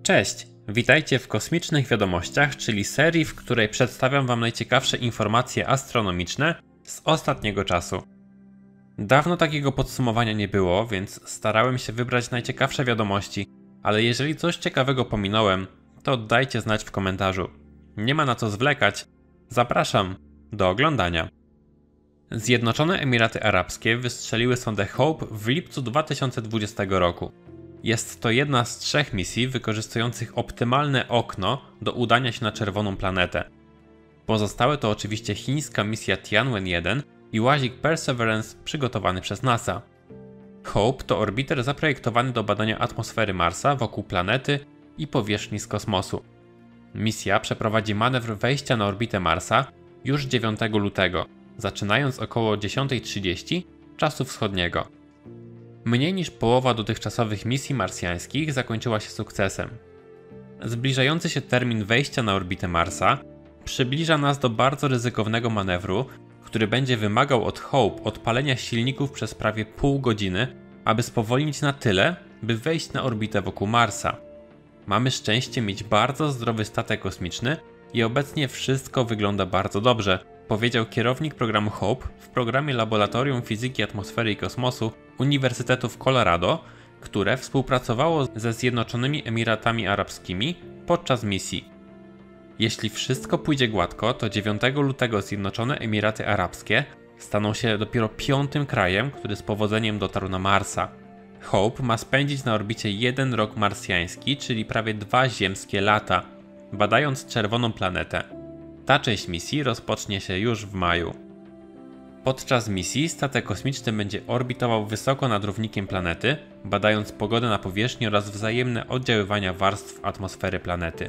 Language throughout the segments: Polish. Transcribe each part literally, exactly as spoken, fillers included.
Cześć! Witajcie w Kosmicznych Wiadomościach, czyli serii, w której przedstawiam Wam najciekawsze informacje astronomiczne z ostatniego czasu. Dawno takiego podsumowania nie było, więc starałem się wybrać najciekawsze wiadomości, ale jeżeli coś ciekawego pominąłem, to dajcie znać w komentarzu. Nie ma na co zwlekać, zapraszam do oglądania. Zjednoczone Emiraty Arabskie wystrzeliły sondę Hope w lipcu dwa tysiące dwudziestego roku. Jest to jedna z trzech misji wykorzystujących optymalne okno do udania się na czerwoną planetę. Pozostałe to oczywiście chińska misja Tianwen jeden i łazik Perseverance przygotowany przez NASA. Hope to orbiter zaprojektowany do badania atmosfery Marsa wokół planety i powierzchni z kosmosu. Misja przeprowadzi manewr wejścia na orbitę Marsa już dziewiątego lutego, zaczynając około dziesiąta trzydzieści czasu wschodniego. Mniej niż połowa dotychczasowych misji marsjańskich zakończyła się sukcesem. Zbliżający się termin wejścia na orbitę Marsa przybliża nas do bardzo ryzykownego manewru, który będzie wymagał od Hope odpalenia silników przez prawie pół godziny, aby spowolnić na tyle, by wejść na orbitę wokół Marsa. Mamy szczęście mieć bardzo zdrowy statek kosmiczny i obecnie wszystko wygląda bardzo dobrze, powiedział kierownik programu Hope w programie Laboratorium Fizyki Atmosfery i Kosmosu Uniwersytetu w Colorado, które współpracowało ze Zjednoczonymi Emiratami Arabskimi podczas misji. Jeśli wszystko pójdzie gładko, to dziewiątego lutego Zjednoczone Emiraty Arabskie staną się dopiero piątym krajem, który z powodzeniem dotarł na Marsa. Hope ma spędzić na orbicie jeden rok marsjański, czyli prawie dwa ziemskie lata, badając czerwoną planetę. Ta część misji rozpocznie się już w maju. Podczas misji statek kosmiczny będzie orbitował wysoko nad równikiem planety, badając pogodę na powierzchni oraz wzajemne oddziaływania warstw atmosfery planety.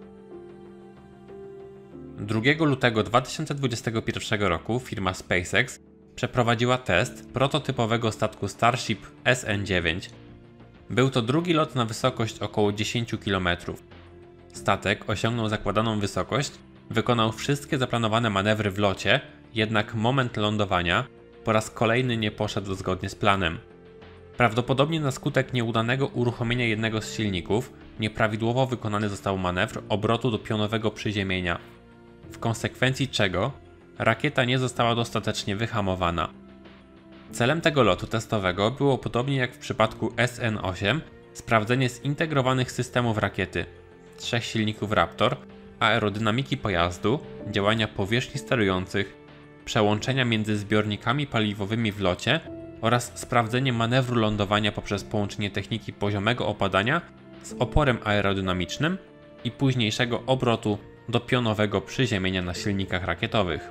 drugiego lutego dwa tysiące dwudziestego pierwszego roku firma SpaceX przeprowadziła test prototypowego statku Starship S N dziewięć. Był to drugi lot na wysokość około dziesięć kilometrów. Statek osiągnął zakładaną wysokość, wykonał wszystkie zaplanowane manewry w locie, jednak moment lądowania po raz kolejny nie poszedł zgodnie z planem. Prawdopodobnie na skutek nieudanego uruchomienia jednego z silników nieprawidłowo wykonany został manewr obrotu do pionowego przyziemienia, w konsekwencji czego rakieta nie została dostatecznie wyhamowana. Celem tego lotu testowego było, podobnie jak w przypadku S N osiem, sprawdzenie zintegrowanych systemów rakiety, trzech silników Raptor, aerodynamiki pojazdu, działania powierzchni sterujących, przełączenia między zbiornikami paliwowymi w locie oraz sprawdzenie manewru lądowania poprzez połączenie techniki poziomego opadania z oporem aerodynamicznym i późniejszego obrotu do pionowego przyziemienia na silnikach rakietowych.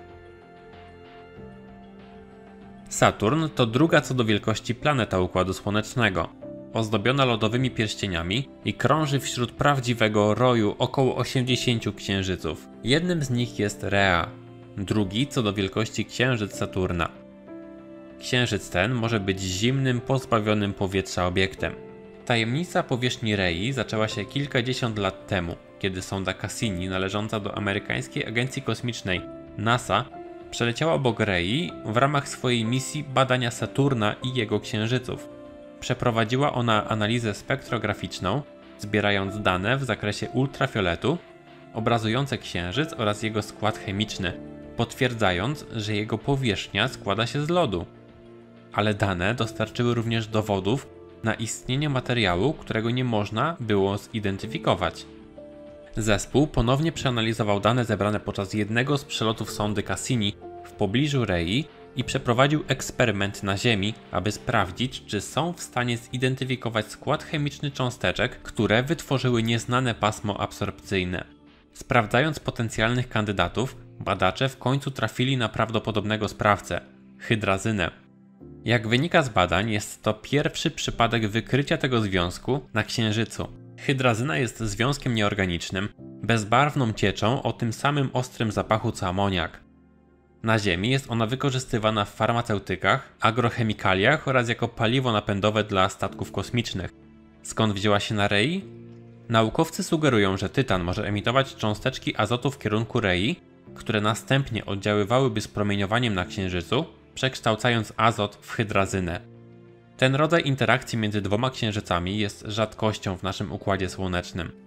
Saturn to druga co do wielkości planeta Układu Słonecznego, ozdobiona lodowymi pierścieniami i krąży wśród prawdziwego roju około osiemdziesięciu księżyców. Jednym z nich jest Rhea, drugi co do wielkości księżyc Saturna. Księżyc ten może być zimnym, pozbawionym powietrza obiektem. Tajemnica powierzchni Rhei zaczęła się kilkadziesiąt lat temu, kiedy sonda Cassini należąca do amerykańskiej agencji kosmicznej NASA przeleciała obok Rhei w ramach swojej misji badania Saturna i jego księżyców. Przeprowadziła ona analizę spektrograficzną, zbierając dane w zakresie ultrafioletu, obrazujące księżyc oraz jego skład chemiczny, potwierdzając, że jego powierzchnia składa się z lodu. Ale dane dostarczyły również dowodów na istnienie materiału, którego nie można było zidentyfikować. Zespół ponownie przeanalizował dane zebrane podczas jednego z przelotów sondy Cassini w pobliżu Rhei i przeprowadził eksperyment na Ziemi, aby sprawdzić, czy są w stanie zidentyfikować skład chemiczny cząsteczek, które wytworzyły nieznane pasmo absorpcyjne. Sprawdzając potencjalnych kandydatów, badacze w końcu trafili na prawdopodobnego sprawcę – hydrazynę. Jak wynika z badań, jest to pierwszy przypadek wykrycia tego związku na Księżycu. Hydrazyna jest związkiem nieorganicznym, bezbarwną cieczą o tym samym ostrym zapachu co amoniak. Na Ziemi jest ona wykorzystywana w farmaceutykach, agrochemikaliach oraz jako paliwo napędowe dla statków kosmicznych. Skąd wzięła się na Rhei? Naukowcy sugerują, że tytan może emitować cząsteczki azotu w kierunku Rhei, które następnie oddziaływałyby z promieniowaniem na Księżycu, przekształcając azot w hydrazynę. Ten rodzaj interakcji między dwoma księżycami jest rzadkością w naszym Układzie Słonecznym.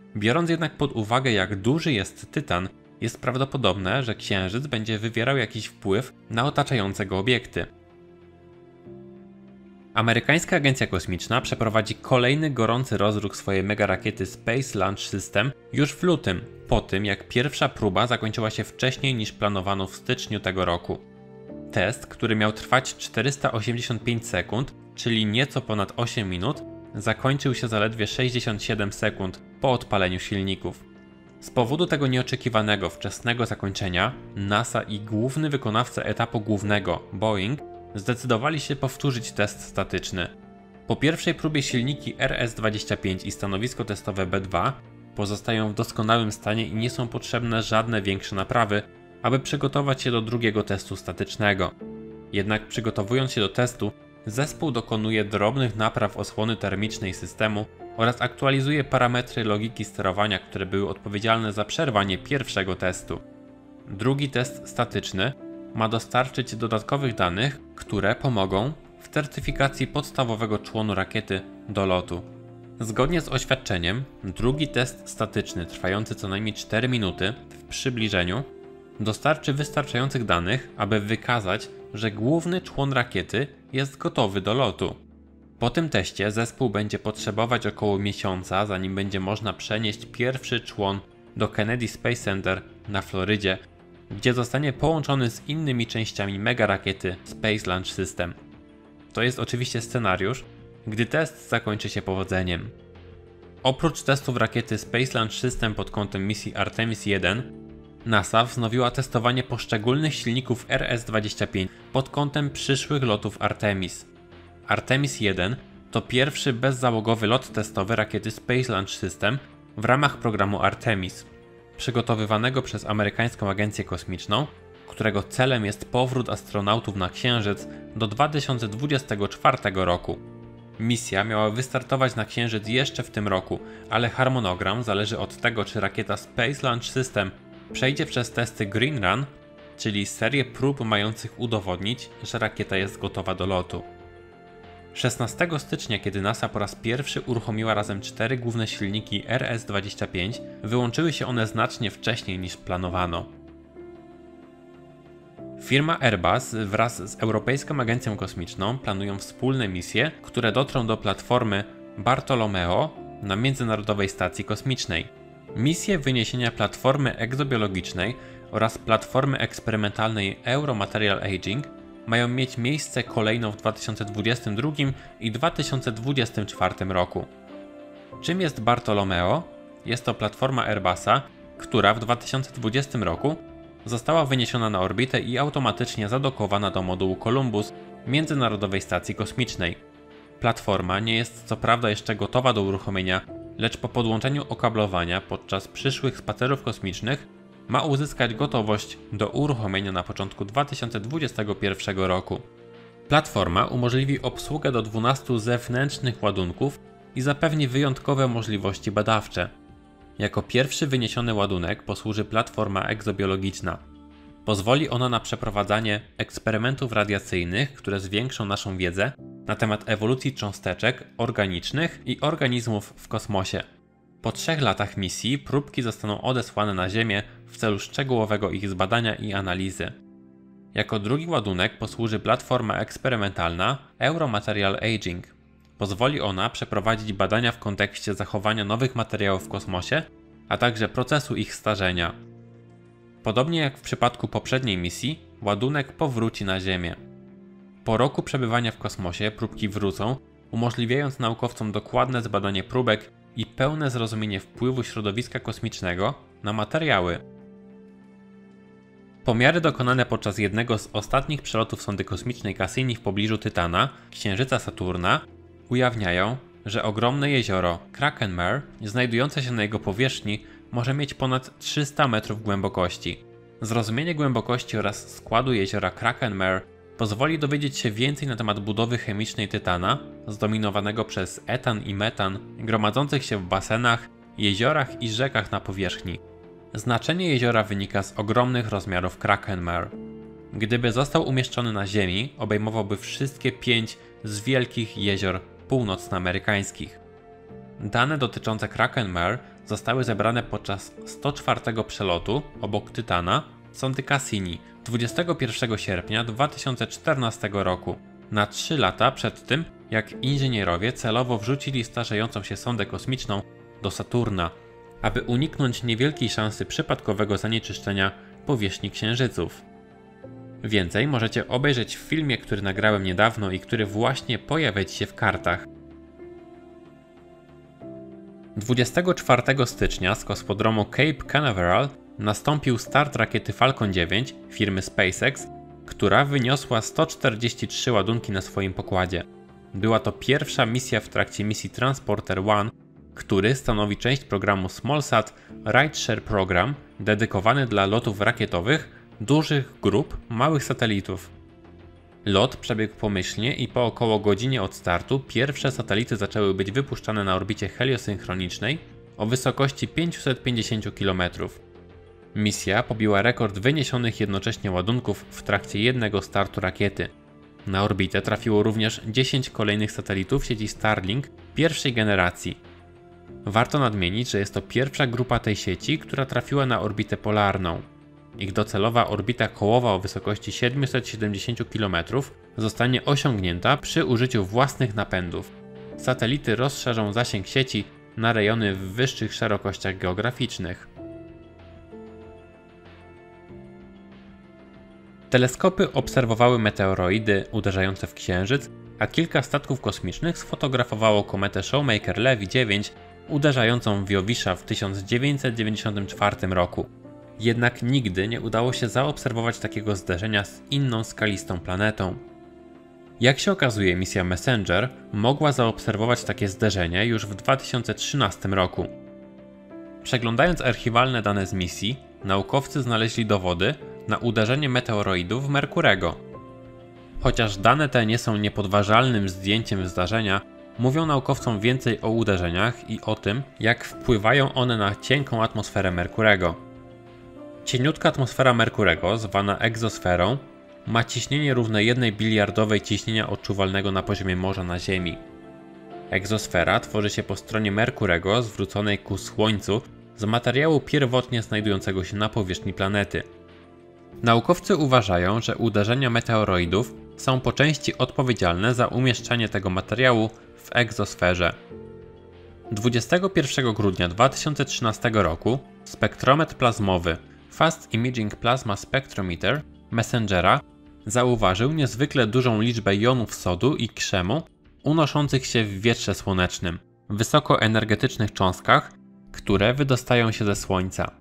Biorąc jednak pod uwagę, jak duży jest Tytan, jest prawdopodobne, że Księżyc będzie wywierał jakiś wpływ na otaczające go obiekty. Amerykańska Agencja Kosmiczna przeprowadzi kolejny gorący rozruch swojej megarakiety Space Launch System już w lutym, po tym jak pierwsza próba zakończyła się wcześniej niż planowano w styczniu tego roku. Test, który miał trwać czterysta osiemdziesiąt pięć sekund, czyli nieco ponad osiem minut, zakończył się zaledwie sześćdziesiąt siedem sekund po odpaleniu silników. Z powodu tego nieoczekiwanego wczesnego zakończenia, NASA i główny wykonawca etapu głównego, Boeing, zdecydowali się powtórzyć test statyczny. Po pierwszej próbie silniki R S dwadzieścia pięć i stanowisko testowe B dwa pozostają w doskonałym stanie i nie są potrzebne żadne większe naprawy, aby przygotować się do drugiego testu statycznego. Jednak przygotowując się do testu, zespół dokonuje drobnych napraw osłony termicznej systemu oraz aktualizuje parametry logiki sterowania, które były odpowiedzialne za przerwanie pierwszego testu. Drugi test statyczny ma dostarczyć dodatkowych danych, które pomogą w certyfikacji podstawowego członu rakiety do lotu. Zgodnie z oświadczeniem, drugi test statyczny trwający co najmniej cztery minuty w przybliżeniu dostarczy wystarczających danych, aby wykazać, że główny człon rakiety jest gotowy do lotu. Po tym teście zespół będzie potrzebować około miesiąca, zanim będzie można przenieść pierwszy człon do Kennedy Space Center na Florydzie, gdzie zostanie połączony z innymi częściami megarakiety Space Launch System. To jest oczywiście scenariusz, gdy test zakończy się powodzeniem. Oprócz testów rakiety Space Launch System pod kątem misji Artemis jeden, NASA wznowiła testowanie poszczególnych silników R S dwadzieścia pięć pod kątem przyszłych lotów Artemis. Artemis jeden to pierwszy bezzałogowy lot testowy rakiety Space Launch System w ramach programu Artemis, przygotowywanego przez amerykańską agencję kosmiczną, którego celem jest powrót astronautów na Księżyc do dwa tysiące dwudziestego czwartego roku. Misja miała wystartować na Księżyc jeszcze w tym roku, ale harmonogram zależy od tego, czy rakieta Space Launch System przejdzie przez testy Green Run, czyli serię prób mających udowodnić, że rakieta jest gotowa do lotu. szesnastego stycznia, kiedy NASA po raz pierwszy uruchomiła razem cztery główne silniki R S dwadzieścia pięć, wyłączyły się one znacznie wcześniej niż planowano. Firma Airbus wraz z Europejską Agencją Kosmiczną planują wspólne misje, które dotrą do platformy Bartolomeo na Międzynarodowej Stacji Kosmicznej. Misje wyniesienia platformy egzobiologicznej oraz platformy eksperymentalnej Euromaterial Aging mają mieć miejsce kolejno w dwa tysiące dwudziestym drugim i dwa tysiące dwudziestym czwartym roku. Czym jest Bartolomeo? Jest to platforma Airbusa, która w dwa tysiące dwudziestym roku została wyniesiona na orbitę i automatycznie zadokowana do modułu Columbus Międzynarodowej Stacji Kosmicznej. Platforma nie jest co prawda jeszcze gotowa do uruchomienia, lecz po podłączeniu okablowania podczas przyszłych spacerów kosmicznych ma uzyskać gotowość do uruchomienia na początku dwa tysiące dwudziestego pierwszego roku. Platforma umożliwi obsługę do dwunastu zewnętrznych ładunków i zapewni wyjątkowe możliwości badawcze. Jako pierwszy wyniesiony ładunek posłuży platforma egzobiologiczna. Pozwoli ona na przeprowadzanie eksperymentów radiacyjnych, które zwiększą naszą wiedzę na temat ewolucji cząsteczek organicznych i organizmów w kosmosie. Po trzech latach misji próbki zostaną odesłane na Ziemię w celu szczegółowego ich zbadania i analizy. Jako drugi ładunek posłuży platforma eksperymentalna Euromaterial Aging. Pozwoli ona przeprowadzić badania w kontekście zachowania nowych materiałów w kosmosie, a także procesu ich starzenia. Podobnie jak w przypadku poprzedniej misji, ładunek powróci na Ziemię. Po roku przebywania w kosmosie próbki wrócą, umożliwiając naukowcom dokładne zbadanie próbek i pełne zrozumienie wpływu środowiska kosmicznego na materiały. Pomiary dokonane podczas jednego z ostatnich przelotów sondy kosmicznej Cassini w pobliżu Tytana, księżyca Saturna, ujawniają, że ogromne jezioro Kraken Mare, znajdujące się na jego powierzchni, może mieć ponad trzysta metrów głębokości. Zrozumienie głębokości oraz składu jeziora Kraken Mare pozwoli dowiedzieć się więcej na temat budowy chemicznej Tytana, zdominowanego przez etan i metan, gromadzących się w basenach, jeziorach i rzekach na powierzchni. Znaczenie jeziora wynika z ogromnych rozmiarów Kraken Mare. Gdyby został umieszczony na Ziemi, obejmowałby wszystkie pięć z wielkich jezior północnoamerykańskich. Dane dotyczące Kraken Mare zostały zebrane podczas sto czwartego przelotu obok Tytana sondy Cassini dwudziestego pierwszego sierpnia dwa tysiące czternastego roku, na trzy lata przed tym, jak inżynierowie celowo wrzucili starzejącą się sondę kosmiczną do Saturna, aby uniknąć niewielkiej szansy przypadkowego zanieczyszczenia powierzchni księżyców. Więcej możecie obejrzeć w filmie, który nagrałem niedawno i który właśnie pojawia się w kartach. dwudziestego czwartego stycznia z kosmodromu Cape Canaveral nastąpił start rakiety Falcon dziewięć firmy SpaceX, która wyniosła sto czterdzieści trzy ładunki na swoim pokładzie. Była to pierwsza misja w trakcie misji Transporter One, który stanowi część programu SmallSat Rideshare Program, dedykowany dla lotów rakietowych dużych grup małych satelitów. Lot przebiegł pomyślnie i po około godzinie od startu pierwsze satelity zaczęły być wypuszczane na orbicie heliosynchronicznej o wysokości pięćset pięćdziesiąt kilometrów. Misja pobiła rekord wyniesionych jednocześnie ładunków w trakcie jednego startu rakiety. Na orbitę trafiło również dziesięć kolejnych satelitów sieci Starlink pierwszej generacji. Warto nadmienić, że jest to pierwsza grupa tej sieci, która trafiła na orbitę polarną. Ich docelowa orbita kołowa o wysokości siedemset siedemdziesiąt kilometrów zostanie osiągnięta przy użyciu własnych napędów. Satelity rozszerzą zasięg sieci na rejony w wyższych szerokościach geograficznych. Teleskopy obserwowały meteoroidy uderzające w Księżyc, a kilka statków kosmicznych sfotografowało kometę Shoemaker-Levy dziewięć uderzającą w Jowisza w tysiąc dziewięćset dziewięćdziesiątym czwartym roku. Jednak nigdy nie udało się zaobserwować takiego zderzenia z inną skalistą planetą. Jak się okazuje, misja Messenger mogła zaobserwować takie zderzenie już w dwa tysiące trzynastym roku. Przeglądając archiwalne dane z misji, naukowcy znaleźli dowody na uderzenie meteoroidów w Merkurego. Chociaż dane te nie są niepodważalnym zdjęciem zdarzenia, mówią naukowcom więcej o uderzeniach i o tym, jak wpływają one na cienką atmosferę Merkurego. Cieniutka atmosfera Merkurego, zwana egzosferą, ma ciśnienie równe jednej biliardowej ciśnienia odczuwalnego na poziomie morza na Ziemi. Egzosfera tworzy się po stronie Merkurego zwróconej ku Słońcu z materiału pierwotnie znajdującego się na powierzchni planety. Naukowcy uważają, że uderzenia meteoroidów są po części odpowiedzialne za umieszczanie tego materiału w egzosferze. dwudziestego pierwszego grudnia dwa tysiące trzynastego roku spektrometr plazmowy Fast Imaging Plasma Spectrometer Messengera zauważył niezwykle dużą liczbę jonów sodu i krzemu unoszących się w wietrze słonecznym, wysokoenergetycznych cząstkach, które wydostają się ze Słońca.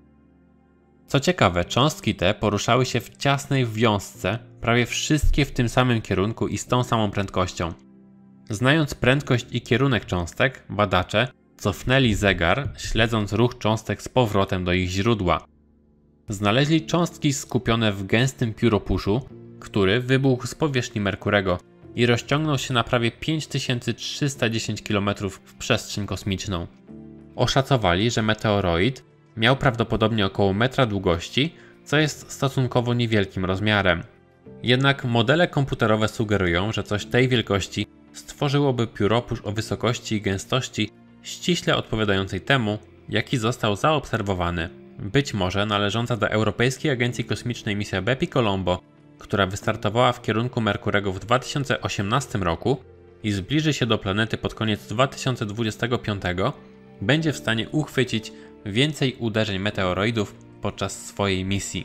Co ciekawe, cząstki te poruszały się w ciasnej wiązce, prawie wszystkie w tym samym kierunku i z tą samą prędkością. Znając prędkość i kierunek cząstek, badacze cofnęli zegar, śledząc ruch cząstek z powrotem do ich źródła. Znaleźli cząstki skupione w gęstym pióropuszu, który wybuchł z powierzchni Merkurego i rozciągnął się na prawie pięć tysięcy trzysta dziesięć kilometrów w przestrzeń kosmiczną. Oszacowali, że meteoroid miał prawdopodobnie około metra długości, co jest stosunkowo niewielkim rozmiarem. Jednak modele komputerowe sugerują, że coś tej wielkości stworzyłoby pióropusz o wysokości i gęstości ściśle odpowiadającej temu, jaki został zaobserwowany. Być może należąca do Europejskiej Agencji Kosmicznej misja Bepi Colombo, która wystartowała w kierunku Merkurego w dwa tysiące osiemnastym roku i zbliży się do planety pod koniec dwa tysiące dwudziestego piątego, będzie w stanie uchwycić więcej uderzeń meteoroidów podczas swojej misji.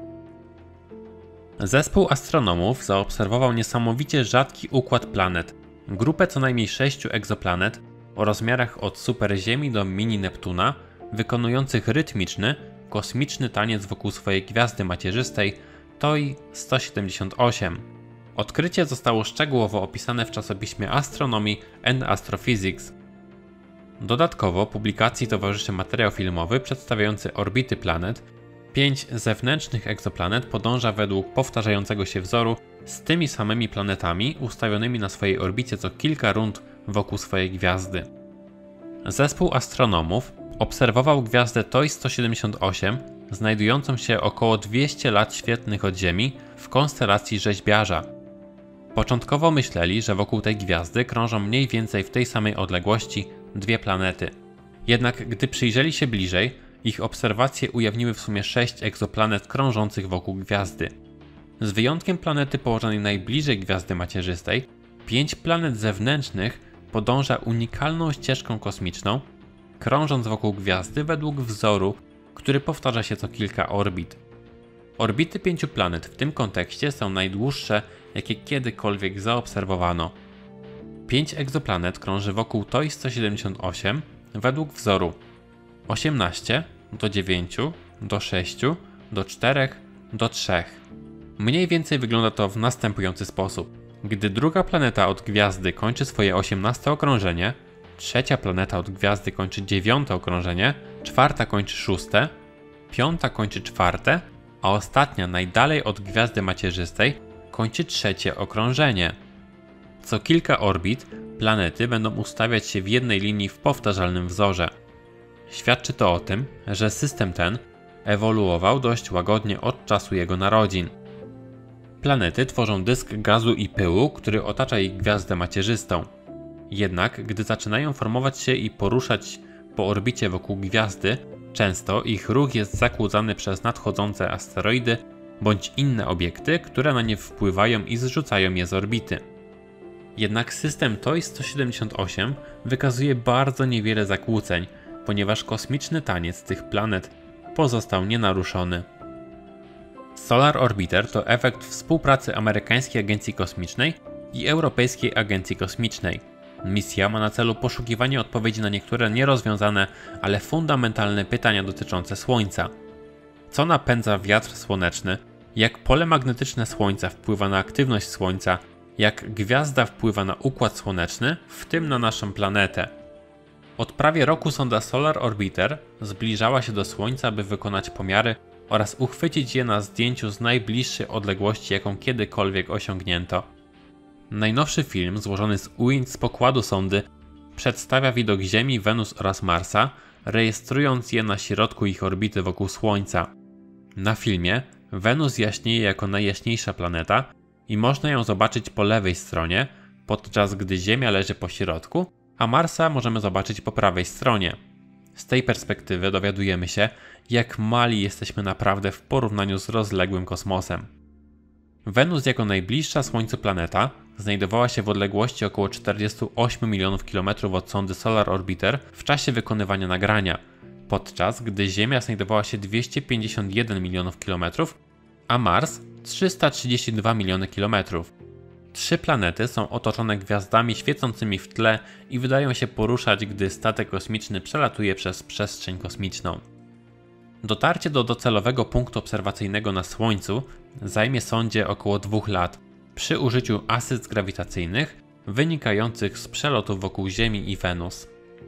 Zespół astronomów zaobserwował niesamowicie rzadki układ planet, grupę co najmniej sześciu egzoplanet o rozmiarach od superziemi do mini Neptuna, wykonujących rytmiczny, kosmiczny taniec wokół swojej gwiazdy macierzystej T O I sto siedemdziesiąt osiem. Odkrycie zostało szczegółowo opisane w czasopiśmie Astronomy and Astrophysics. Dodatkowo publikacji towarzyszy materiał filmowy przedstawiający orbity planet. Pięć zewnętrznych egzoplanet podąża według powtarzającego się wzoru z tymi samymi planetami ustawionymi na swojej orbicie co kilka rund wokół swojej gwiazdy. Zespół astronomów obserwował gwiazdę T O I sto siedemdziesiąt osiem, znajdującą się około dwieście lat świetlnych od Ziemi w konstelacji Rzeźbiarza. Początkowo myśleli, że wokół tej gwiazdy krążą mniej więcej w tej samej odległości dwie planety. Jednak gdy przyjrzeli się bliżej, ich obserwacje ujawniły w sumie sześć egzoplanet krążących wokół gwiazdy. Z wyjątkiem planety położonej najbliżej gwiazdy macierzystej, pięć planet zewnętrznych podąża unikalną ścieżką kosmiczną, krążąc wokół gwiazdy według wzoru, który powtarza się co kilka orbit. Orbity pięciu planet w tym kontekście są najdłuższe, jakie kiedykolwiek zaobserwowano. Pięć egzoplanet krąży wokół T O I sto siedemdziesiąt osiem według wzoru osiemnaście do dziewięciu do sześciu do czterech do trzech. Mniej więcej wygląda to w następujący sposób. Gdy druga planeta od gwiazdy kończy swoje osiemnaste okrążenie, trzecia planeta od gwiazdy kończy dziewiąte okrążenie, czwarta kończy szóste, piąta kończy czwarte, a ostatnia najdalej od gwiazdy macierzystej kończy trzecie okrążenie. Co kilka orbit planety będą ustawiać się w jednej linii w powtarzalnym wzorze. Świadczy to o tym, że system ten ewoluował dość łagodnie od czasu jego narodzin. Planety tworzą dysk gazu i pyłu, który otacza ich gwiazdę macierzystą. Jednak gdy zaczynają formować się i poruszać po orbicie wokół gwiazdy, często ich ruch jest zakłócany przez nadchodzące asteroidy bądź inne obiekty, które na nie wpływają i zrzucają je z orbity. Jednak system T O I sto siedemdziesiąt osiem wykazuje bardzo niewiele zakłóceń, ponieważ kosmiczny taniec tych planet pozostał nienaruszony. Solar Orbiter to efekt współpracy amerykańskiej agencji kosmicznej i Europejskiej Agencji Kosmicznej. Misja ma na celu poszukiwanie odpowiedzi na niektóre nierozwiązane, ale fundamentalne pytania dotyczące Słońca. Co napędza wiatr słoneczny? Jak pole magnetyczne Słońca wpływa na aktywność Słońca? Jak gwiazda wpływa na układ słoneczny, w tym na naszą planetę? Od prawie roku sonda Solar Orbiter zbliżała się do Słońca, by wykonać pomiary oraz uchwycić je na zdjęciu z najbliższej odległości, jaką kiedykolwiek osiągnięto. Najnowszy film złożony z ujęć z pokładu sondy przedstawia widok Ziemi, Wenus oraz Marsa, rejestrując je na środku ich orbity wokół Słońca. Na filmie Wenus jaśnieje jako najjaśniejsza planeta i można ją zobaczyć po lewej stronie, podczas gdy Ziemia leży po środku, a Marsa możemy zobaczyć po prawej stronie. Z tej perspektywy dowiadujemy się, jak mali jesteśmy naprawdę w porównaniu z rozległym kosmosem. Wenus jako najbliższa Słońcu planeta znajdowała się w odległości około czterdziestu ośmiu milionów kilometrów od sondy Solar Orbiter w czasie wykonywania nagrania, podczas gdy Ziemia znajdowała się dwieście pięćdziesiąt jeden milionów kilometrów, a Mars trzysta trzydzieści dwa miliony kilometrów. Trzy planety są otoczone gwiazdami świecącymi w tle i wydają się poruszać, gdy statek kosmiczny przelatuje przez przestrzeń kosmiczną. Dotarcie do docelowego punktu obserwacyjnego na Słońcu zajmie sondzie około dwóch lat przy użyciu asyst grawitacyjnych wynikających z przelotów wokół Ziemi i Wenus.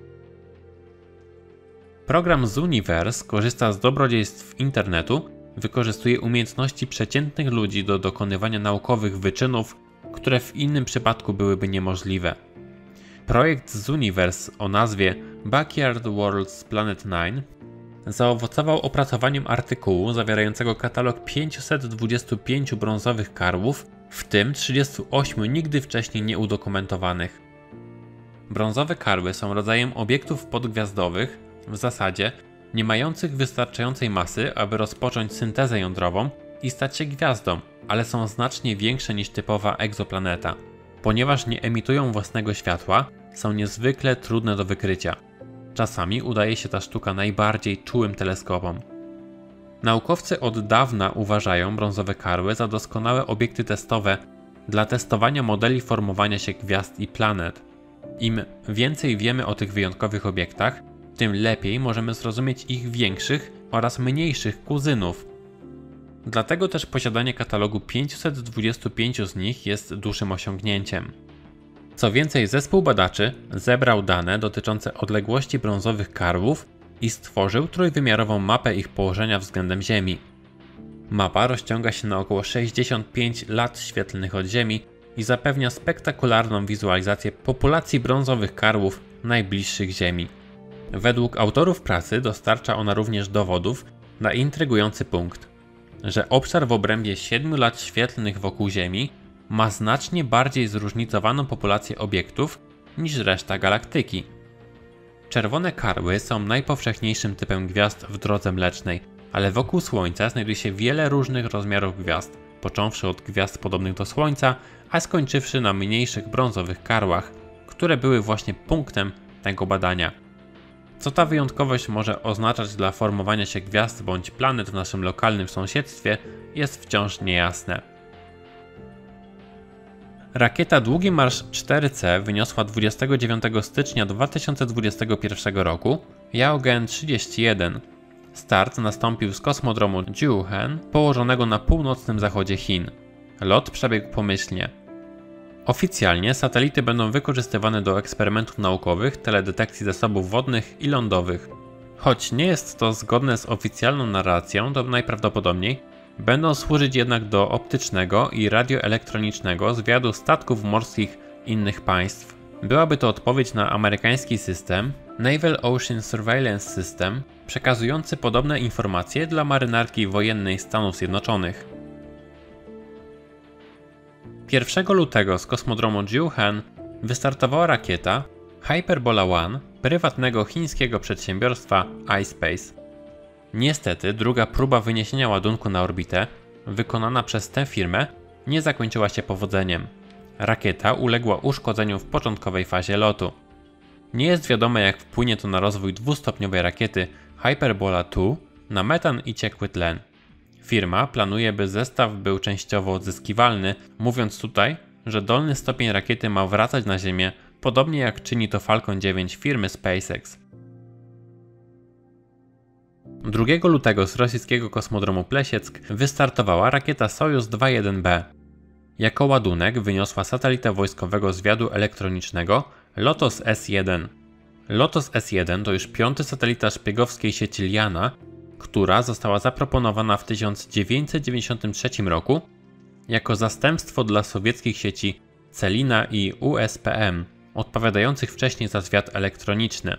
Program Zooniverse korzysta z dobrodziejstw internetu, wykorzystuje umiejętności przeciętnych ludzi do dokonywania naukowych wyczynów, które w innym przypadku byłyby niemożliwe. Projekt Zooniverse o nazwie Backyard Worlds Planet dziewięć zaowocował opracowaniem artykułu zawierającego katalog pięciuset dwudziestu pięciu brązowych karłów, w tym trzydziestu ośmiu nigdy wcześniej nieudokumentowanych. Brązowe karły są rodzajem obiektów podgwiazdowych, w zasadzie nie mających wystarczającej masy, aby rozpocząć syntezę jądrową i stać się gwiazdą, ale są znacznie większe niż typowa egzoplaneta. Ponieważ nie emitują własnego światła, są niezwykle trudne do wykrycia. Czasami udaje się ta sztuka najbardziej czułym teleskopom. Naukowcy od dawna uważają brązowe karły za doskonałe obiekty testowe dla testowania modeli formowania się gwiazd i planet. Im więcej wiemy o tych wyjątkowych obiektach, tym lepiej możemy zrozumieć ich większych oraz mniejszych kuzynów. Dlatego też posiadanie katalogu pięciuset dwudziestu pięciu z nich jest dużym osiągnięciem. Co więcej, zespół badaczy zebrał dane dotyczące odległości brązowych karłów i stworzył trójwymiarową mapę ich położenia względem Ziemi. Mapa rozciąga się na około sześćdziesiąt pięć lat świetlnych od Ziemi i zapewnia spektakularną wizualizację populacji brązowych karłów najbliższych Ziemi. Według autorów pracy dostarcza ona również dowodów na intrygujący punkt, że obszar w obrębie siedmiu lat świetlnych wokół Ziemi ma znacznie bardziej zróżnicowaną populację obiektów niż reszta galaktyki. Czerwone karły są najpowszechniejszym typem gwiazd w drodze mlecznej, ale wokół Słońca znajduje się wiele różnych rozmiarów gwiazd, począwszy od gwiazd podobnych do Słońca, a skończywszy na mniejszych brązowych karłach, które były właśnie punktem tego badania. Co ta wyjątkowość może oznaczać dla formowania się gwiazd bądź planet w naszym lokalnym sąsiedztwie, jest wciąż niejasne. Rakieta Długi Marsz cztery C wyniosła dwudziestego dziewiątego stycznia dwa tysiące dwudziestego pierwszego roku Yaogan trzydzieści jeden. Start nastąpił z kosmodromu Jiuquan, położonego na północnym zachodzie Chin. Lot przebiegł pomyślnie. Oficjalnie satelity będą wykorzystywane do eksperymentów naukowych, teledetekcji zasobów wodnych i lądowych. Choć nie jest to zgodne z oficjalną narracją, to najprawdopodobniej będą służyć jednak do optycznego i radioelektronicznego zwiadu statków morskich innych państw. Byłaby to odpowiedź na amerykański system Naval Ocean Surveillance System, przekazujący podobne informacje dla marynarki wojennej Stanów Zjednoczonych. pierwszego lutego z kosmodromu Jiuquan wystartowała rakieta Hyperbola One prywatnego chińskiego przedsiębiorstwa iSpace. Niestety druga próba wyniesienia ładunku na orbitę, wykonana przez tę firmę, nie zakończyła się powodzeniem. Rakieta uległa uszkodzeniu w początkowej fazie lotu. Nie jest wiadome, jak wpłynie to na rozwój dwustopniowej rakiety Hyperbola dwa na metan i ciekły tlen. Firma planuje, by zestaw był częściowo odzyskiwalny, mówiąc tutaj, że dolny stopień rakiety ma wracać na Ziemię, podobnie jak czyni to Falcon dziewięć firmy SpaceX. drugiego lutego z rosyjskiego kosmodromu Plesieck wystartowała rakieta Sojus dwa jeden B. Jako ładunek wyniosła satelitę wojskowego zwiadu elektronicznego Lotos S jeden. Lotos S jeden to już piąty satelita szpiegowskiej sieci Liana, która została zaproponowana w tysiąc dziewięćset dziewięćdziesiątym trzecim roku jako zastępstwo dla sowieckich sieci Celina i U S P M, odpowiadających wcześniej za zwiad elektroniczny.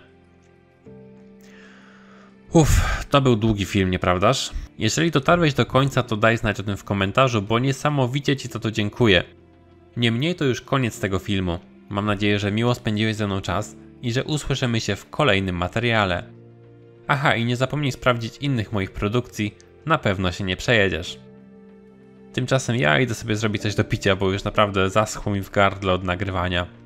Uff, to był długi film, nieprawdaż? Jeżeli dotarłeś do końca, to daj znać o tym w komentarzu, bo niesamowicie Ci za to dziękuję. Niemniej to już koniec tego filmu. Mam nadzieję, że miło spędziłeś ze mną czas i że usłyszymy się w kolejnym materiale. Aha, i nie zapomnij sprawdzić innych moich produkcji, na pewno się nie przejedziesz. Tymczasem ja idę sobie zrobić coś do picia, bo już naprawdę zaschło mi w gardle od nagrywania.